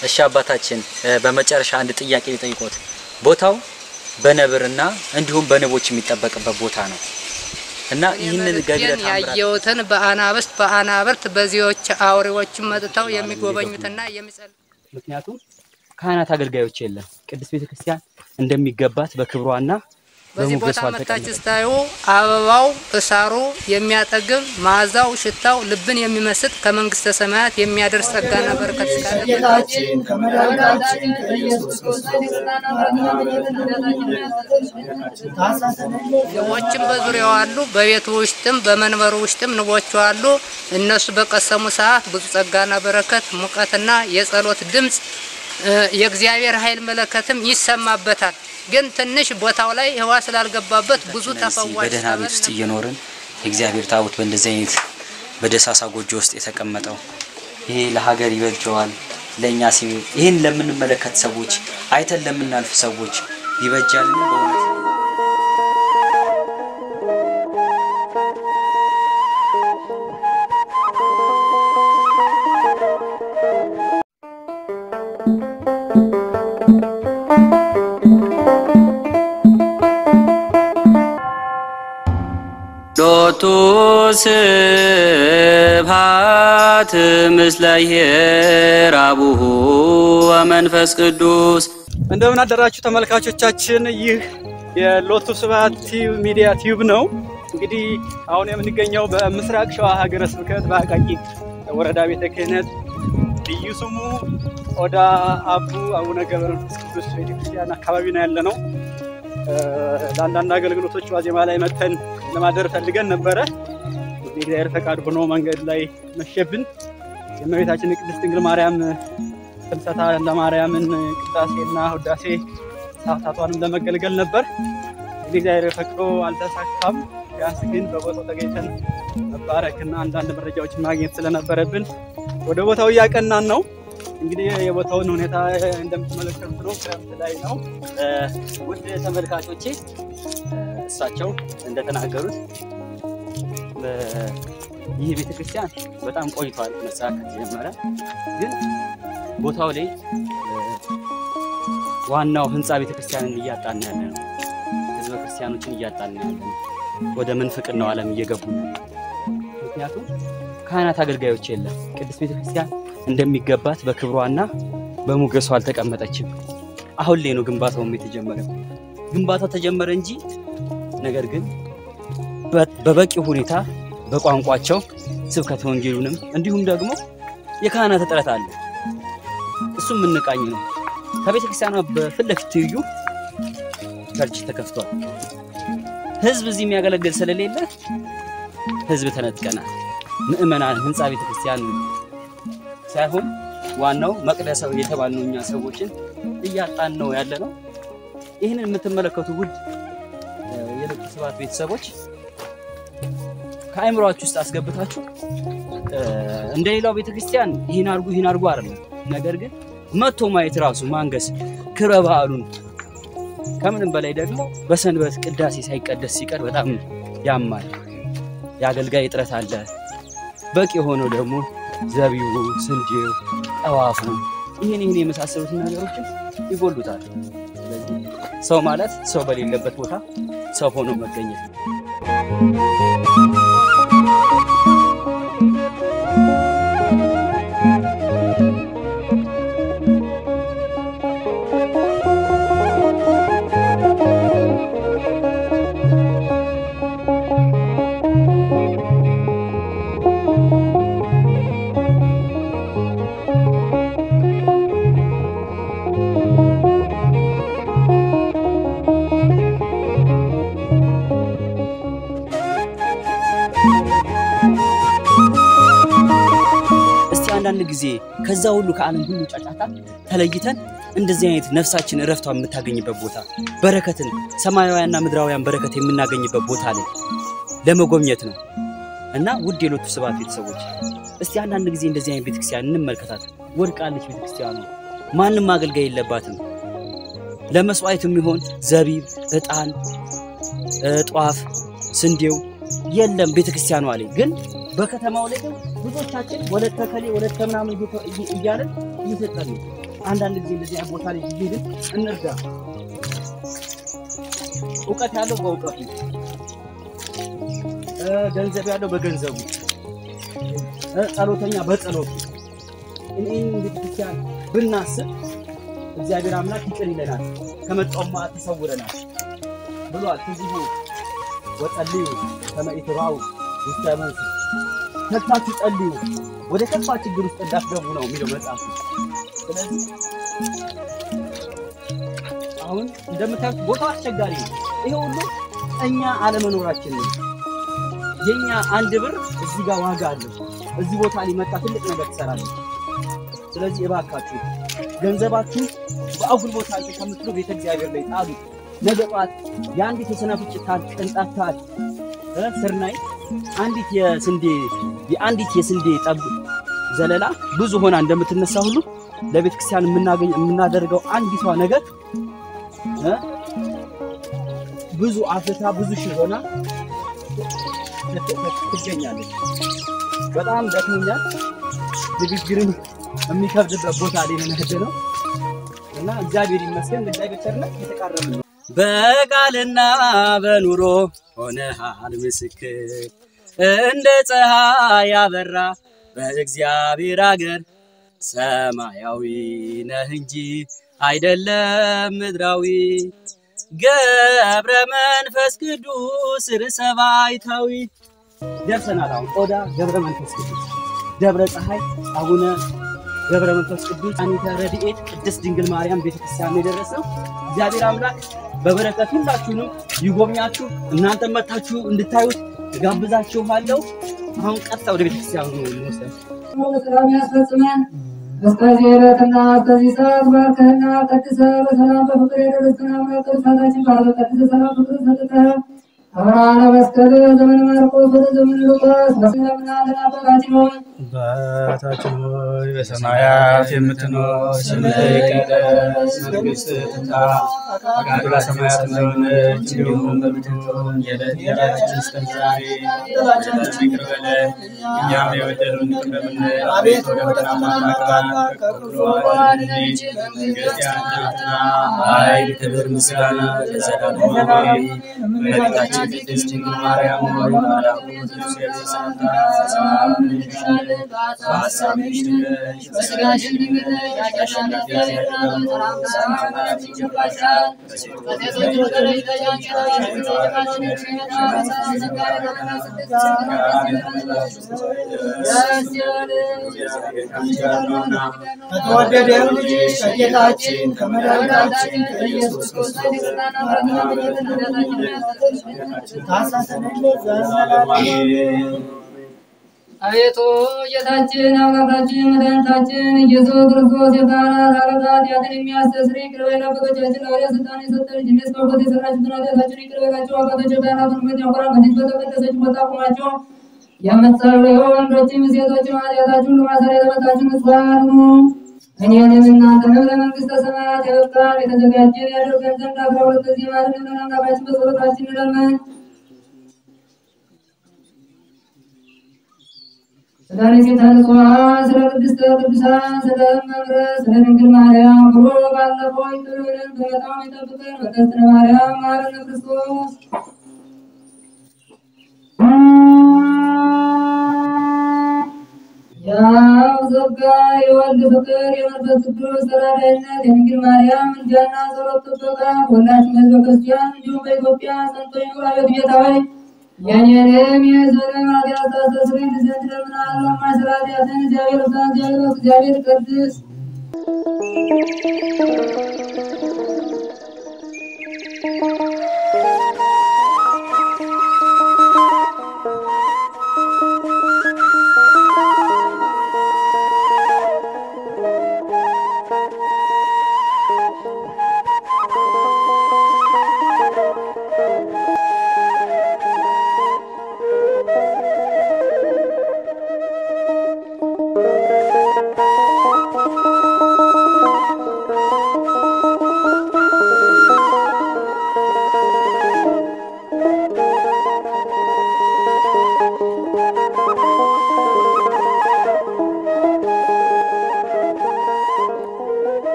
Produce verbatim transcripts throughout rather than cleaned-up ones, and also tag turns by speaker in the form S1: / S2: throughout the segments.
S1: እሺ አባታችን በመጨረሻ አንድ ጥያቄ ልጠይቆት ቦታው በነብርና እንዲሁም በንቦች የሚጠበቅበት ቦታ ነው እና ይህንን ገቢረ ታምራት
S2: ያየውተን በአናብስት በአናብርት በዚዎች አውሬዎች መጥተው የሚጎበኙትና የሚጸል
S3: ምክንያቱም ካህናት አገልጋዮች የለም ቅድስት ቤተክርስቲያን እንደሚገባት በክብሯና በሞገሷ
S2: ተቀምጣችስታዩ አበባው እሳሩ የሚያጠግብ ማዛው ሽታው ልብን የሚመስጥ ከመንግስተ ሰማያት የሚያደርስ ጸጋና በረከት ስካለ ጌታችን ከመድኃኒታችን ከኢየሱስ ክርስቶስ ንቦችም በዙሪያው አሉ በቤቱ ውስጥም በመንበሩ ውስጥም ንቦች አሉ እነሱ በቀሰሙ ሰዓት ብዙ ጸጋና በረከት ሙቀትና የጸሎት ድምጽ የእግዚአብሔር ኃይል መለከትም ይሰማበታል ግን ትንሽ ቦታው ላይ ህዋ ስላልገባበት ብዙ ተፈዋሽ
S1: በደህና ቤት ውስጥ እየኖርን የእግዚአብሔር ታቦት በእንደዚህ አይነት በደሳሳ ጎጆ ውስጥ የተቀመጠው ይሄ ለሀገር ይበጃዋል ለኛ ሲል ይሄን ለምንመለከት ሰዎች አይተን ለምናልፍ ሰዎች ይበጃልና በእውነት
S4: ሎቱ ስብሐት ምስለ ኢየራብሁ ወመንፈስ ቅዱስ
S3: እንደምን አደራችሁ ተመልካቾቻችን ይህ የሎቱ ስብሐት ቲዩብ ሚዲያ ቲዩብ ነው እንግዲህ አሁን የምንገኘው በምስራቅ ሸዋ ሀገረ ስብከት በአቃቂ ወረዳ ቤተ ክህነት ልዩ ስሙ ኦዳ አቡ አቡነ ገብረ መንፈስ ቅዱስ ቤተክርስቲያን አካባቢ ነው ያለነው ለአንዳንድ አገልግሎቶች ዋዜማ ላይ መተን ለማደር ፈልገን ነበር እግዚአብሔር ፈቃድ ሆኖ መንገድ ላይ መሸብን የእመቤታችን ቅድስት ድንግል ማርያም ፍልሰታ ለማርያምን ቅዳሴና ውዳሴ ሰዓታቷንም ለመገልገል ነበር እግዚአብሔር ፈቅዶ አልተሳካም ያስ ግን በቦታው ተገኝተን መባረክና አንዳንድ መረጃዎችን ማግኘት ስለነበረብን ወደ ቦታው ያቀናን ነው እንግዲህ የቦታውን ሁኔታ እንደምትመለከቱት ነው ክረምት ላይ ነው ውድ ተመልካቾቼ እሳቸው እንደተናገሩት ይህ ቤተክርስቲያን በጣም ቆይቷል መሳካ ጀመረ ግን ቦታው ላይ ዋናው ህንጻ ቤተክርስቲያንን እያጣን ያለ ነው ህዝበ ክርስቲያኖችን እያጣን ያለ ነው ወደ መንፍቅናው ዓለም እየገቡ ነው ምክንያቱም ካህናት አገልጋዮች የለም ቅድስት ቤተክርስቲያን እንደሚገባት በክብሯና በሞገሷ አልተቀመጠችም አሁን ላይ ነው ግንባታው የተጀመረው ግንባታው ተጀመረ እንጂ ነገር ግን በበቂ ሁኔታ በቋንቋቸው ስብከተ ወንጌሉንም እንዲሁም ደግሞ የካህናት እጥረት አለ እሱም ምንቃኝ ነው ከቤተክርስቲያኗ በፍለክ ትዩ ቸርች ተከፍቷል ህዝብ እዚህ የሚያገለግል ስለሌለ ህዝብ ተነጥቀናል ምእመናን ህንጻ ቤተክርስቲያን ሳይሆን ዋናው መቅደሳው የተባልነው እኛ ሰዎችን እያጣን ነው ያለነው ይሄንን የምትመለከቱ ውድ የሎቱ ስብሐት ቤተሰቦች ከአይምሮአችሁ ውስጥ አስገብታችሁ እንደሌላው ቤተክርስቲያን ይሄን አርጉ ይሄን አርጉ አይደለም ነገር ግን መጥቶ ማየት ራሱ ማንገስ ክብረ በዓሉን ከምንም በላይ ደግሞ በሰንበት ቅዳሴ ሳይቀደስ ሲቀር በጣም ያማል ያገልጋይ እጥረት አለ በቂ ሆኖ ደግሞ ዘቢው ስንዴው ጠዋፉ ይሄን ይሄን የመሳሰሉት ነገሮችን ይጎሉታል ስለዚህ ሰው ማለት ሰው በሌለበት ቦታ ሰው ሆኖ መገኘት ነው አንዳንድ ጊዜ ከዛ ሁሉ ከዓለም ሁሉ ጫጫታ ተለይተን እንደዚህ አይነት ነፍሳችን እረፍቷን የምታገኝበት ቦታ በረከትን ሰማያዊያና ምድራዊያን በረከት የምናገኝበት ቦታ ላይ ለመጎብኘት ነው እና ውድ የሎቱ ስብሐት ቤተሰቦች እስቲ አንዳንድ ጊዜ እንደዚህ አይነት ቤተክርስቲያን እንመልከታት ወድቃለች ቤተክርስቲያኑ ማንንም አገልጋይ የለባትም ለመስዋዕቱም ይሆን ዘቢብ እጣን ጧፍ ስንዴው የለም ቤተክርስቲያኑ አለ ግን በከተማው ላይ ብዙዎቻችን ወለተ ከሌ ወለተ ምናምን እያለን ይሰጣሉ አንዳንድ ጊዜ እንደዚህ አይነት ቦታ ላይ ይሄድን እንርዳ። እውቀት ያለው በእውቀቱ ገንዘብ ያለው በገንዘቡ ጸሎተኛ በጸሎቱ እኔን እንግዲህ ብናስብ እግዚአብሔር አምላክ ይቅር ይለናል ከመጣውማ ተሰውረናል ብሏል። ትዝቡ ወጸልዩ ከመይተባው ውስታመንስ ተታችሁ ጸልዩ ወደ ከፋ ችግር ውስጥ እንዳትገቡ ነው የሚለው መጽሐፍ። ስለዚህ አሁን እንደምታዩት ቦታው አስቸጋሪ ነው። ይሄ ሁሉ እኛ አለመኖራችን ነው። የኛ አንድ ብር እዚህ ጋር ዋጋ አለው። እዚህ ቦታ ሊመጣ ትልቅ ነገር ትሰራለች። ስለዚህ እባካችሁ ገንዘባችሁ በአጉል ቦታ ላይ ከምትሉ ቤተ እግዚአብሔር ላይ ጣሉ። ነገ ጧት የአንዲት የሰናፍጭ ታል ቅንጣት ስርናይ አንዲት የስንዴ የአንዲት የስንዴ ጠብ ዘለላ ብዙ ሆና እንደምትነሳ ሁሉ ለቤተ ክርስቲያን የምናገኝ የምናደርገው አንዲቷ ነገር ብዙ አፍታ ብዙ ሺህ ሆና ትገኛለች። በጣም ደክሞኛል። ንግግርን የሚከብድበት ቦታ ላይ ነው እና እግዚአብሔር ይመስገን እግዚአብሔር ቸርነት የተቃረመ ነው። በቃልና በኑሮ ሆነሃል ምስክር እንደ ፀሐይ ያበራ በእግዚአብሔር አገር ሰማያዊ ነህ እንጂ አይደለም ምድራዊ ገብረ መንፈስ ቅዱስ ርዕሰ ባይታዊ ደርሰናል። አሁን ኦዳ ገብረ መንፈስ ቅዱስ ደብረ ፀሐይ አቡነ ገብረ መንፈስ ቅዱስ አኒተ ረድኤት ቅድስት ድንግል ማርያም ቤተክርስቲያን የደረሰው እግዚአብሔር አምላክ በበረከት ሁላችሁንም ይጎብኛችሁ። እናንተ መጣችሁ እንድታዩት ጋብዛችኋለሁ። አሁን ቀጥታ ወደ ቤተክርስቲያኑ ነው የምንወስደው።
S5: ሰላም ያስፈጽመን። እስከዚህ ዕለትና እስከዚህ ሰዓት ባርከህና ቀድሰህ በሰላም በፍቅር የደረስከን አምላክ ቅዱሳታችን ባለ ቀድሰህ ሰላም ፍቅር ሰጥተህ አብርሃነ መስቀል ዘመን ማርቆስ ወደ ዘመን ሉቃስ በሰላምና ለናበቃችን ሆይ
S3: አባታችን ሆይ በሰማያት የምትኖር ስምህ ይቀደስ፣ መንግሥትህ ትምጣ፣ ፈቃድህ በሰማያት እንደሆነች እንዲሁም በምድር ትሁን። የዕለት እንጀራችንን ስጠን ዛሬ፣ በደላችንን ይቅር በለን እኛም የበደሉንን ይቅር እንደምንል፣ አቤቱ ወደ ፈተና አታግባን ከክፉ አድነን እንጂ መንግሥት ያንተ ናትና፣ ኃይል፣ ክብር፣ ምስጋና ለዘላለሙ አሜን። እመቤታችን ቅድስት ድንግል ማርያም ሆይ መልአኩ ገብርኤል ሰላምታ ሰላም እንልሻለን። በሐሳብሽ ድንግል ነሽ፣ በሥጋሽም ድንግል ነሽ። አሸናፊ እግዚአብሔር ሰላምታ ይገባሻል። ከሴቶች ሁሉ ተለይተሽ አንቺ ነሽ
S5: ከተወደደው ልጅሽ ከጌታችን ከመድኃኒታችን ከኢየሱስ ክርስቶስ አቤቱ ጌታችን አምላካችን መድኃኒታችን ኢየሱስ ክርስቶስ የካህናት አለቃት ኃጢአትን የሚያስተሰርይ ይቅር በለን። አባቶቻችን ሐዋርያት ስልጣን የሰጠ ልጅነት በእውቀት የሠራችሁትን ኃጢአታችሁን ይቅር በላቸው። አባቶች ካህናትን ሞት ያኮራ በዚህ በተቀደሰች ቦታ ቆማችሁ የምትጸልዩ ወንዶችም ሴቶችም ኃጢአታችሁን ለማሰር የተመታችሁ ንጹሐን ሁኑ። እኔንም እናንተንም ለመንግሥተ ሰማያት ያበቃን የተዘጋጀን ያደርገን ዘንድ አስራ ሁለት ጊዜ ማለትም ለአምላካችን በጸሎታችን እንለምን። ስለ ንጽሕተ ንጹሐን ስለ ቅድስተ ቅዱሳን ስለ እመምረ ስለ ድንግል ማርያም ብሎ ባለፈው ይቅር ብለን በመጣው ይጠብቀን። በቀስተ ማርያም ማረነ ክርስቶስ ያው ዘጋ የወልድ ፍቅር የመንፈስ ቅዱስ ተራዳኢነት የድንግል ማርያም ምልጃና ጸሎት ጥበቃ ሁላችን ሕዝበ ክርስቲያን እንዲሁም በኢትዮጵያ ጸንቶ ይኑር። አቤቱ ጌታ ሆይ የእኔንም የሕዝብህንም ኃጢአት ታስተሰርይልን ዘንድ እለምንሃለሁ። የማይሠራ ኃጢአትን እግዚአብሔር ፍታ፣ እግዚአብሔር እግዚአብሔር ቀድስ።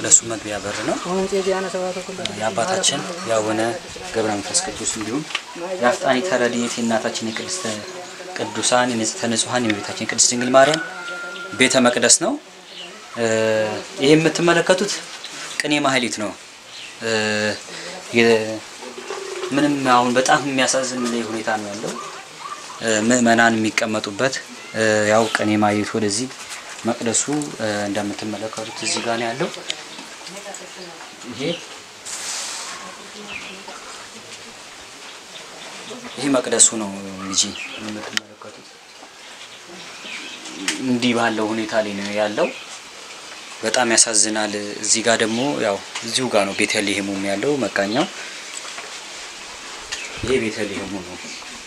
S1: መቅደሱ መግቢያ በር ነው። የአባታችን የአቡነ ገብረ መንፈስ ቅዱስ እንዲሁም የአፍጣኒ ተረድኤት የእናታችን የቅድስተ ቅዱሳን የንጽሕተ ንጹሐን የቤታችን ቅድስት ድንግል ማርያም ቤተ መቅደስ ነው። ይሄ የምትመለከቱት ቅኔ ማህሌት ነው። ምንም አሁን በጣም የሚያሳዝን ሁኔታ ነው ያለው። ምእመናን የሚቀመጡበት ያው ቅኔ ማህሌት ወደዚህ መቅደሱ እንደምትመለከቱት እዚህ ጋር ነው ያለው። ይሄ ይሄ መቅደሱ ነው ልጅ የምትመለከቱት እንዲህ ባለው ሁኔታ ላይ ነው ያለው። በጣም ያሳዝናል። እዚህ ጋር ደግሞ ያው እዚሁ ጋር ነው ቤተልሔሙም ያለው መቃኛው። ይሄ ቤተልሔሙ ነው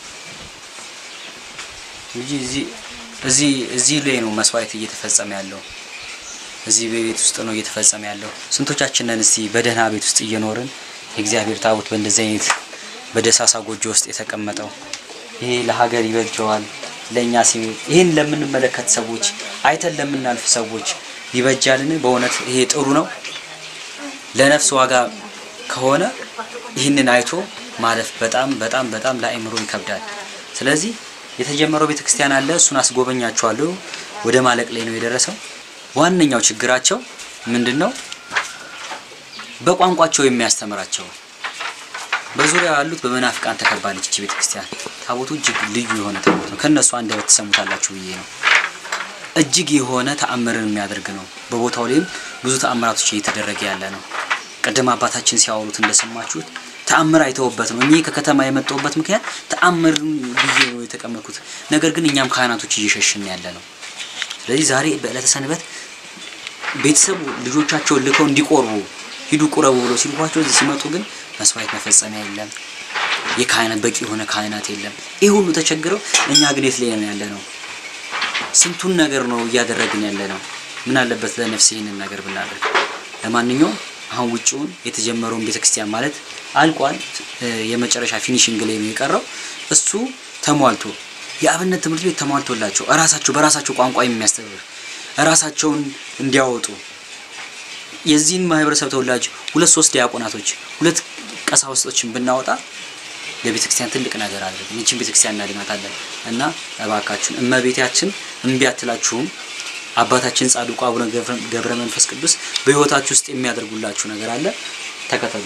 S1: እንጂ እዚህ እዚህ እዚህ ላይ ነው መስዋዕት እየተፈጸመ ያለው። እዚህ ቤት ውስጥ ነው እየተፈጸመ ያለው። ስንቶቻችን ነን እስቲ በደህና ቤት ውስጥ እየኖርን የእግዚአብሔር ታቦት በእንደዚህ አይነት በደሳሳ ጎጆ ውስጥ የተቀመጠው? ይሄ ለሀገር ይበጀዋል ለኛ ሲል ይሄን ለምንመለከት ሰዎች አይተን ለምናልፍ ሰዎች ይበጃልን? በእውነት ይሄ ጥሩ ነው? ለነፍስ ዋጋ ከሆነ ይህንን አይቶ ማለፍ በጣም በጣም በጣም ለአእምሮ ይከብዳል። ስለዚህ የተጀመረው ቤተክርስቲያን አለ፣ እሱን አስጎበኛቸዋለሁ። ወደ ማለቅ ላይ ነው የደረሰው። ዋነኛው ችግራቸው ምንድነው? በቋንቋቸው የሚያስተምራቸው በዙሪያው ያሉት በመናፍቃን ተከባለች እቺ ቤተክርስቲያን። ታቦቱ እጅግ ልዩ የሆነ ታቦት ነው። ከነሱ አንደበት ተሰሙታላችሁ ብዬ ነው። እጅግ የሆነ ተአምርን የሚያደርግ ነው። በቦታው ላይም ብዙ ተአምራቶች እየተደረገ ያለ ነው። ቀደም አባታችን ሲያወሩት እንደሰማችሁት ተአምር አይተውበት ነው። እኔ ከከተማ የመጣሁበት ምክንያት ተአምር ብዬ ነው የተቀመጥኩት። ነገር ግን እኛም ካህናቶች እየሸሽን ያለ ነው። ስለዚህ ዛሬ በዕለተ ሰንበት ቤተሰቡ ልጆቻቸውን ልከው እንዲቆርቡ ሂዱ ቁረቡ ብሎ ሲልኳቸው እዚህ ሲመጡ ግን መስዋዕት መፈጸሚያ የለም። የካህናት በቂ የሆነ ካህናት የለም። ይሄ ሁሉ ተቸግረው እኛ ግን የት ላይ ያለ ነው? ስንቱን ነገር ነው እያደረግን ያለ ነው። ምን አለበት ለነፍስ ይሄንን ነገር ብናደርግ። ለማንኛውም አሁን ውጪውን የተጀመረውን ቤተክርስቲያን ማለት አልቋል። የመጨረሻ ፊኒሺንግ ላይ ነው የቀረው። እሱ ተሟልቶ የአብነት ትምህርት ቤት ተሟልቶላቸው ራሳቸው በራሳቸው ቋንቋ የሚያስተምሩ ራሳቸውን እንዲያወጡ የዚህን ማህበረሰብ ተወላጅ ሁለት ሶስት ዲያቆናቶች ሁለት ቀሳውስቶችን ብናወጣ ለቤተክርስቲያን ትልቅ ነገር አለ። እቺን ቤተክርስቲያን እናድናታለን እና እባካችሁን እመቤታችን እምቢ አትላችሁም። አባታችን ጻድቁ አቡነ ገብረ መንፈስ ቅዱስ በህይወታችሁ ውስጥ የሚያደርጉላችሁ ነገር አለ። ተከተሉ።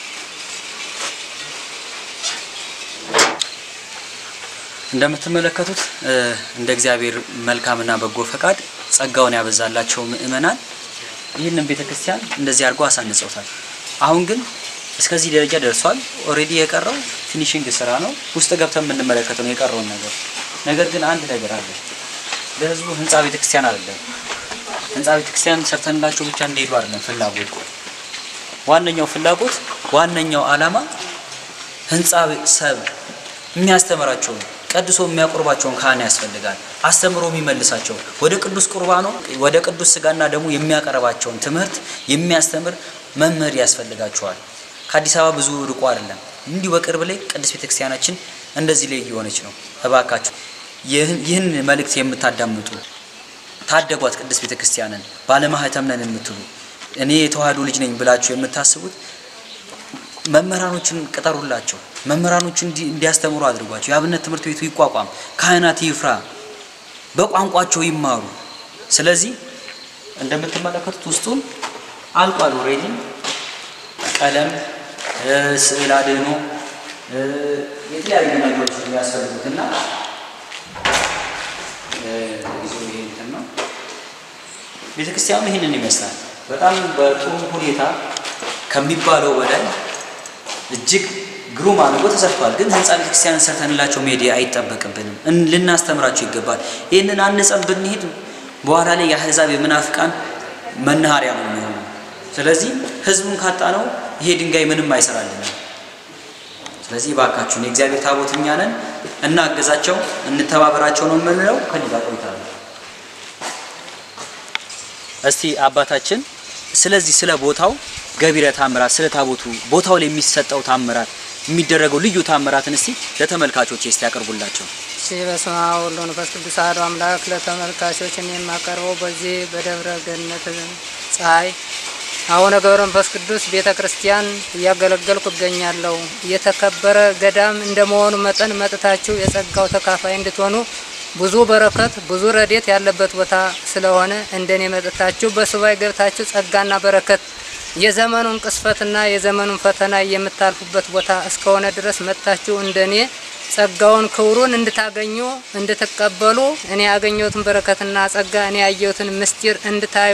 S1: እንደምትመለከቱት እንደ እግዚአብሔር መልካምና በጎ ፈቃድ ጸጋውን ያበዛላቸው ምእመናን ይህንን ቤተክርስቲያን እንደዚህ አድርገው አሳንጸውታል። አሁን ግን እስከዚህ ደረጃ ደርሷል። ኦሬዲ የቀረው ፊኒሺንግ ስራ ነው። ውስጥ ገብተን የምንመለከተው ነው የቀረውን ነገር። ነገር ግን አንድ ነገር አለ። ለህዝቡ ህንጻ ቤተክርስቲያን አይደለም። ህንጻ ቤተክርስቲያን ሰርተንላቸው ብቻ እንዲሄዱ አይደለም ፍላጎት። ዋነኛው ፍላጎት ዋነኛው ዓላማ ህንጻ ሰብ የሚያስተምራቸው ቀድሶ የሚያቆርባቸውን ካህን ያስፈልጋል። አስተምሮ የሚመልሳቸው ወደ ቅዱስ ቁርባኑ ወደ ቅዱስ ስጋና ደሙ የሚያቀርባቸውን ትምህርት የሚያስተምር መምህር ያስፈልጋቸዋል። ከአዲስ አበባ ብዙ ርቆ አይደለም። እንዲሁ በቅርብ ላይ ቅድስት ቤተክርስቲያናችን እንደዚህ ላይ እየሆነች ነው። እባካችሁ ይህን መልእክት የምታዳምጡ ታደጓት ቅድስት ቤተክርስቲያንን። ባለማህተም ነን የምትሉ እኔ የተዋህዶ ልጅ ነኝ ብላችሁ የምታስቡት መምህራኖችን ቅጠሩላቸው። መምህራኖችን እንዲያስተምሩ አድርጓቸው። የአብነት ትምህርት ቤቱ ይቋቋም፣ ካህናት ይፍራ፣ በቋንቋቸው ይማሩ። ስለዚህ እንደምትመለከቱት ውስጡን አልቋል። ኦሬዲ ቀለም፣ ስዕል አድኖ የተለያዩ ነገሮች የሚያስፈልጉትና ቤተክርስቲያኑ ይሄንን ይመስላል። በጣም በጥሩ ሁኔታ ከሚባለው በላይ እጅግ ግሩም አድርጎ ተሰርቷል። ግን ህንጻ ቤተክርስቲያን ሰርተንላቸው ሜዲያ አይጠበቅብንም፣ ልናስተምራቸው ይገባል። ይሄንን አንጸን ብንሄድ በኋላ ላይ የአህዛብ የመናፍቃን መናኸሪያ ነው የሚሆነው። ስለዚህ ህዝቡን ካጣነው ይሄ ድንጋይ ምንም አይሰራልንም። ስለዚህ ባካችሁን የእግዚአብሔር ታቦት እኛ ነን፣ እናገዛቸው፣ እንተባበራቸው ነው የምንለው። ከሊዳ ቆይታል። እስቲ አባታችን ስለዚህ ስለ ቦታው ገቢረ ታምራት ስለ ታቦቱ ቦታው ላይ የሚሰጠው ታምራት የሚደረገው ልዩ ታምራትን እስቲ ለተመልካቾች እስቲ ያቀርቡላቸው።
S2: እሺ በስመ አብ ወወልድ ወመንፈስ ቅዱስ አሐዱ አምላክ። ለተመልካቾች እኔ የማቀርበው በዚህ በደብረ ገነት ፀሐይ አቡነ ገብረ መንፈስ ቅዱስ ቤተክርስቲያን እያገለገልኩ እገኛለሁ። የተከበረ ገዳም እንደመሆኑ መጠን መጥታችሁ የጸጋው ተካፋይ እንድትሆኑ ብዙ በረከት ብዙ ረድኤት ያለበት ቦታ ስለሆነ እንደኔ መጥታችሁ በሱባኤ ገብታችሁ ጸጋና በረከት የዘመኑን ቅስፈትና የዘመኑን ፈተና የምታልፉበት ቦታ እስከሆነ ድረስ መጥታችሁ እንደኔ ጸጋውን ክብሩን እንድታገኙ እንድትቀበሉ እኔ ያገኘሁትን በረከትና ጸጋ እኔ ያየሁትን ምስጢር እንድታዩ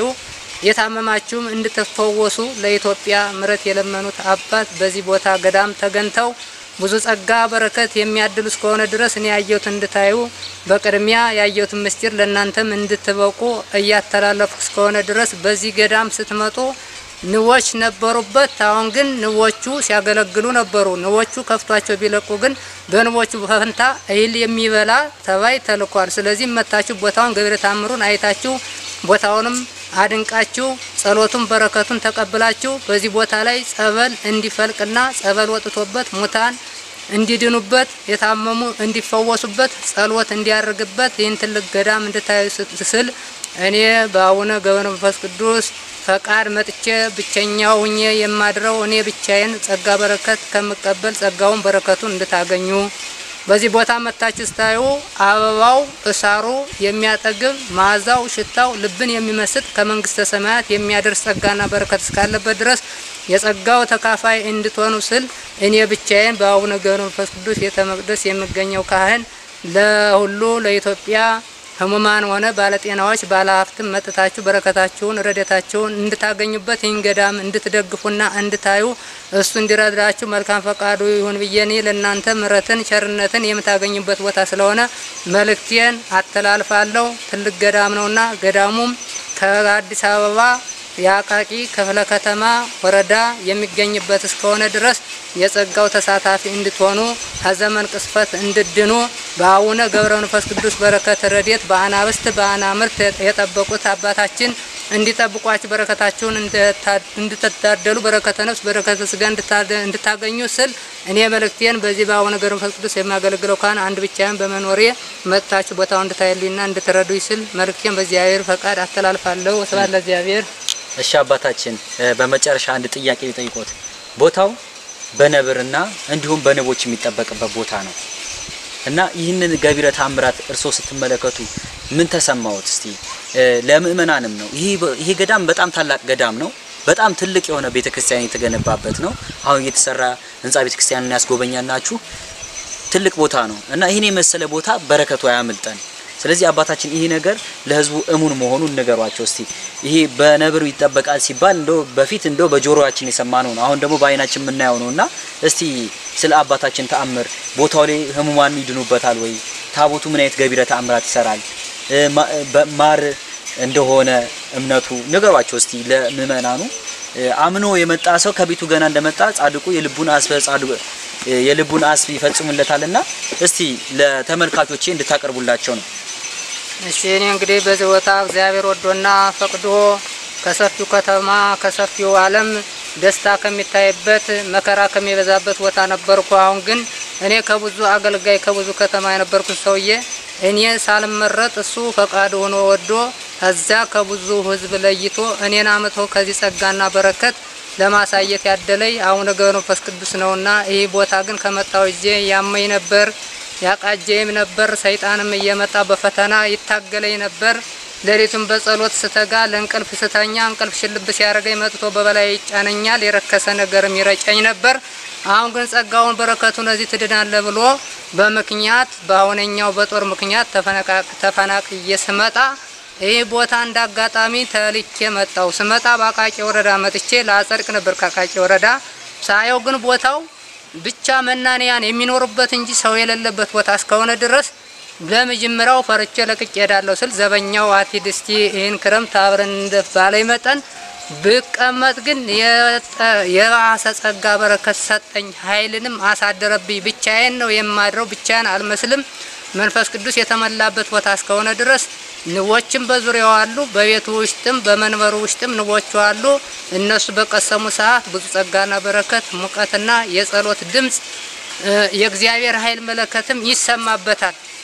S2: የታመማችሁም እንድትፈወሱ ለኢትዮጵያ ምሕረት የለመኑት አባት በዚህ ቦታ ገዳም ተገንተው ብዙ ጸጋ በረከት የሚያድሉ እስከሆነ ድረስ እኔ ያየሁትን እንድታዩ በቅድሚያ ያየሁትን ምስጢር ለእናንተም እንድትበቁ እያተላለፉ እስከሆነ ድረስ በዚህ ገዳም ስትመጡ ንቦች ነበሩበት። አሁን ግን ንቦቹ ሲያገለግሉ ነበሩ። ንቦቹ ከፍቷቸው ቢለቁ ግን በንቦቹ ፈንታ እህል የሚበላ ተባይ ተልኳል። ስለዚህ መታችሁ ቦታውን ገብረ ታምሩን አይታችሁ ቦታውንም አድንቃችሁ ጸሎቱን በረከቱን ተቀብላችሁ በዚህ ቦታ ላይ ጸበል እንዲፈልቅና ጸበል ወጥቶበት ሙታን እንዲድኑበት የታመሙ እንዲፈወሱበት ጸሎት እንዲያርግበት ይህን ትልቅ ገዳም እንድታዩ ስል እኔ በአቡነ ገብረ መንፈስ ቅዱስ ፈቃድ መጥቼ ብቸኛው ሁኜ የማድረው እኔ ብቻዬን ጸጋ በረከት ከምቀበል ጸጋውን በረከቱን እንድታገኙ በዚህ ቦታ መታችሁ ስታዩ አበባው እሳሩ የሚያጠግብ ማዛው ሽታው ልብን የሚመስጥ ከመንግስተ ሰማያት የሚያደርስ ጸጋና በረከት እስካለበት ድረስ የጸጋው ተካፋይ እንድትሆኑ ስል እኔ ብቻዬን በአቡነ ገብረ መንፈስ ቅዱስ ቤተ መቅደስ የሚገኘው ካህን ለሁሉ ለኢትዮጵያ ህሙማን ሆነ ባለጤናዎች ባለሀብትም መጥታችሁ በረከታችሁን ረድኤታችሁን እንድታገኙበት ይህን ገዳም እንድትደግፉና እንድታዩ እሱ እንዲረዳችሁ መልካም ፈቃዱ ይሁን ብዬ እኔ ለእናንተ ምሕረትን ቸርነትን የምታገኙበት ቦታ ስለሆነ መልእክቴን አስተላልፋለሁ። ትልቅ ገዳም ነውና ገዳሙም ከአዲስ አበባ የአቃቂ ክፍለ ከተማ ወረዳ የሚገኝበት እስከሆነ ድረስ የጸጋው ተሳታፊ እንድትሆኑ ከዘመን ቅስፈት እንድድኑ በአቡነ ገብረ መንፈስ ቅዱስ በረከት ረድኤት በአናብስት በአናምርት የጠበቁት አባታችን እንዲጠብቋችሁ በረከታችሁን እንድትታደሉ በረከተ ነፍስ በረከተ ስጋ እንድታገኙ ስል እኔ መልእክቴን በዚህ በአቡነ ገብረ መንፈስ ቅዱስ የሚያገለግለው ካህን አንድ ብቻዬን በመኖሬ መጥታችሁ ቦታው እንድታዩልኝና እንድትረዱኝ ስል መልእክቴን በእግዚአብሔር ፈቃድ አስተላልፋለሁ። ወስብሐት ለእግዚአብሔር።
S1: እሺ አባታችን በመጨረሻ አንድ ጥያቄ ልጠይቆት። ቦታው በነብርና እንዲሁም በንቦች የሚጠበቅበት ቦታ ነው እና ይህንን ገቢረ ተአምራት እርሶ ስትመለከቱ ምን ተሰማዎት? እስቲ ለምእመናንም ነው። ይሄ ይሄ ገዳም በጣም ታላቅ ገዳም ነው። በጣም ትልቅ የሆነ ቤተክርስቲያን የተገነባበት ነው። አሁን እየተሰራ ህንጻ ቤተክርስቲያንን ያስጎበኛናችሁ ትልቅ ቦታ ነው እና ይሄን የመሰለ ቦታ በረከቱ አያምልጠን። ስለዚህ አባታችን ይሄ ነገር ለህዝቡ እሙን መሆኑን ነገሯቸው እስቲ። ይሄ በነብር ይጠበቃል ሲባል እንደው በፊት እንደው በጆሮአችን የሰማነው ነው። አሁን ደግሞ በአይናችን የምናየው ነውና እስቲ ስለ አባታችን ተአምር ቦታው ላይ ህሙማን ይድኑበታል ወይ? ታቦቱ ምን አይነት ገቢረ ተአምራት ይሰራል? ማር እንደሆነ እምነቱ ነገሯቸው እስቲ ለምእመናኑ። አምኖ የመጣ ሰው ከቤቱ ገና እንደመጣ ጻድቁ የልቡን አስበ ጻድቁ የልቡን አስብ ይፈጽሙለታልና እስቲ ለተመልካቾቼ እንድታቀርቡላቸው ነው።
S2: እሺ እኔ እንግዲህ በዚህ ቦታ እግዚአብሔር ወዶና ፈቅዶ ከሰፊው ከተማ ከሰፊው ዓለም ደስታ ከሚታይበት መከራ ከሚበዛበት ቦታ ነበርኩ። አሁን ግን እኔ ከብዙ አገልጋይ ከብዙ ከተማ የነበርኩ ሰውዬ እኔ ሳልመረጥ እሱ ፈቃዱ ሆኖ ወዶ ከዛ ከብዙ ህዝብ ለይቶ እኔን አመቶ ከዚህ ጸጋና በረከት ለማሳየት ያደለይ አቡነ ገብረ መንፈስ ቅዱስ ነውና ይህ ቦታ ግን ከመጣው እጄ ያመኝ ነበር ያቃጀም ነበር። ሰይጣንም እየመጣ በፈተና ይታገለኝ ነበር። ለሪቱም በጸሎት ስተጋ ለእንቅልፍ ስተኛ እንቅልፍ ሽልብ ሲያረገኝ መጥቶ በበላይ ይጫነኛል። የረከሰ ነገርም ይረጨኝ ነበር። አሁን ግን ጸጋውን በረከቱን እዚህ ትድናለ ብሎ በምክንያት በአሁነኛው በጦር ምክንያት ተፈናቃቅ ተፈናቅዬ ስመጣ ይህ ቦታ እንዳጋጣሚ ተልኬ መጣው። ስመጣ በአቃቂ ወረዳ መጥቼ ላጸድቅ ነበር። ከአቃቂ ወረዳ ሳየው ግን ቦታው ብቻ መናንያን የሚኖርበት እንጂ ሰው የሌለበት ቦታ እስከሆነ ድረስ ለመጀመሪያው ፈርቼ ለቅቄ ሄዳለሁ ስል ዘበኛው አቲድስቲ ይህን ክረምት አብረን እንደባለይ መጠን ብቀመጥ ግን የራሰ ጸጋ በረከት ሰጠኝ። ኃይልንም አሳደረብኝ። ብቻዬን ነው የማድረው። ብቻዬን አልመስልም። መንፈስ ቅዱስ የተመላበት ቦታ እስከሆነ ድረስ ንቦችም በዙሪያው አሉ። በቤቱ ውስጥም በመንበሩ ውስጥም ንቦች አሉ። እነሱ በቀሰሙ ሰዓት ብዙ ጸጋና በረከት ሙቀትና የጸሎት ድምጽ የእግዚአብሔር ኃይል መለከትም ይሰማበታል።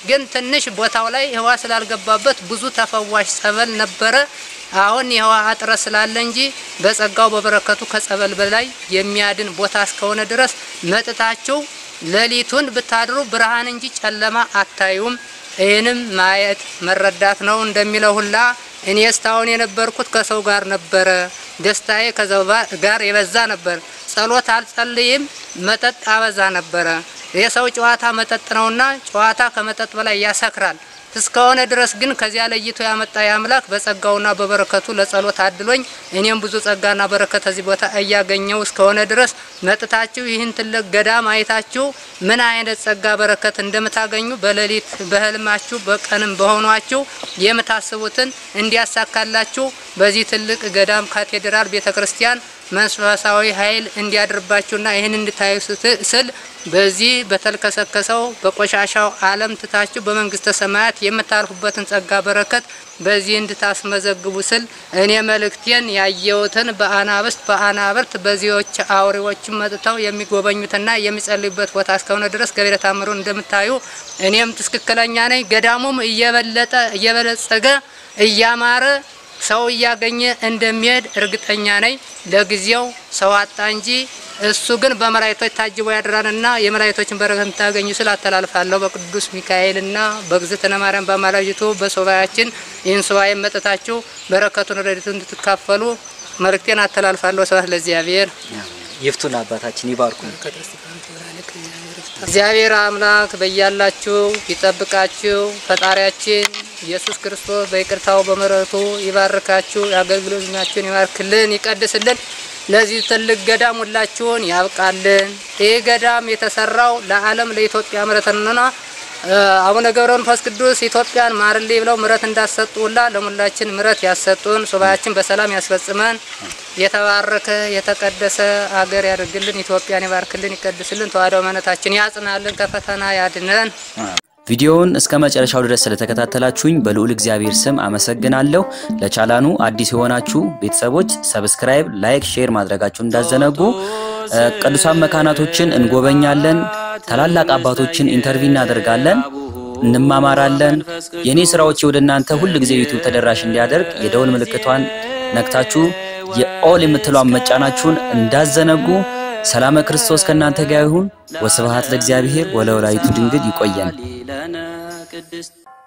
S2: ግን ትንሽ ቦታው ላይ ህዋ ስላልገባበት ብዙ ተፈዋሽ ጸበል ነበረ። አሁን የህዋ አጥረ ስላለ እንጂ በጸጋው በበረከቱ ከጸበል በላይ የሚያድን ቦታ እስከሆነ ድረስ መጥታችሁ ለሊቱን ብታድሩ ብርሃን እንጂ ጨለማ አታዩም። ይህንም ማየት መረዳት ነው እንደሚለው ሁላ እኔ እስካሁን የነበርኩት ከሰው ጋር ነበረ። ደስታዬ ከሰው ጋር የበዛ ነበር። ጸሎት አልጸልይም፣ መጠጥ አበዛ ነበረ። የሰው ጨዋታ መጠጥ ነውና ጨዋታ ከመጠጥ በላይ ያሰክራል። እስከሆነ ድረስ ግን ከዚያ ለይቶ ያመጣ ያምላክ በጸጋውና በበረከቱ ለጸሎት አድሎኝ እኔም ብዙ ጸጋና በረከት እዚህ ቦታ እያገኘው እስከሆነ ድረስ መጥታችሁ ይህን ትልቅ ገዳም አይታችሁ ምን አይነት ጸጋ በረከት እንደምታገኙ በሌሊት በህልማችሁ በቀንም በሆኗችሁ የምታስቡትን እንዲያሳካላችሁ በዚህ ትልቅ ገዳም ካቴድራል ቤተክርስቲያን መንፈሳዊ ኃይል እንዲያድርባችሁና ይህን እንድታዩ ስል በዚህ በተልከሰከሰው በቆሻሻው ዓለም ትታችሁ በመንግስተ ሰማያት የምታርፉበትን ጸጋ በረከት በዚህ እንድታስመዘግቡ ስል እኔ መልእክቴን ያየሁትን በአናብስት በአናብርት በዚዎች አውሬዎች መጥተው የሚጎበኙትና የሚጸልዩበት ቦታ እስከሆነ ድረስ ገቢረ ተአምሩን እንደምታዩ እኔም ትክክለኛ ነኝ። ገዳሙም እየበለጠ እየበለጸገ እያማረ ሰው እያገኘ እንደሚሄድ እርግጠኛ ነኝ። ለጊዜው ሰው አጣ እንጂ እሱ ግን በመላእክቶች ታጅቦ ያድራልና የመላእክቶችን በረከት ታገኙ ስለ አተላልፋለሁ። በቅዱስ ሚካኤልና በእግዝእትነ ማርያም በአማላጅቱ በሶባያችን ይህን ሱባኤ መጥታችሁ በረከቱን ረድኤቱን እንድትካፈሉ መልእክቴን አተላልፋለሁ። ስብሐት ለእግዚአብሔር።
S1: ይፍቱን አባታችን ይባርኩን።
S2: እግዚአብሔር አምላክ በያላችሁ ይጠብቃችሁ። ፈጣሪያችን ኢየሱስ ክርስቶስ በይቅርታው በመረቱ ይባርካችሁ። ያገልግሎት ዘመናችሁን ይባርክልን ይቀድስልን። ለዚህ ትልቅ ገዳም ሁላችሁን ያብቃልን። ይህ ገዳም የተሰራው ለዓለም ለኢትዮጵያ ምሕረትና አቡነ ገብረ መንፈስ ቅዱስ ኢትዮጵያን ማርልኝ ብለው ምሕረት እንዳሰጡላ ለሙላችን ምሕረት ያሰጡን። ሱባኤያችን በሰላም ያስፈጽመን። የተባረከ የተቀደሰ አገር ያድርግልን። ኢትዮጵያን ይባርክልን ይቀድስልን። ተዋህዶ እምነታችን ያጽናልን፣ ከፈተና ያድነን።
S1: ቪዲዮውን እስከ መጨረሻው ድረስ ስለተከታተላችሁኝ በልዑል እግዚአብሔር ስም አመሰግናለሁ። ለቻናሉ አዲስ የሆናችሁ ቤተሰቦች ሰብስክራይብ፣ ላይክ፣ ሼር ማድረጋችሁን እንዳዘነጉ። ቅዱሳን መካናቶችን እንጎበኛለን። ታላላቅ አባቶችን ኢንተርቪው እናደርጋለን፣ እንማማራለን። የኔ ስራዎች ወደናንተ ሁሉ ጊዜ ዩቲዩብ ተደራሽ እንዲያደርግ የደውል ምልክቷን ነክታችሁ የኦል የምትሏን መጫናችሁን እንዳዘነጉ። ሰላም ክርስቶስ ከናንተ ጋር ይሁን። ወስብሐት ለእግዚአብሔር ወለወላዲቱ ድንግል። ይቆየን።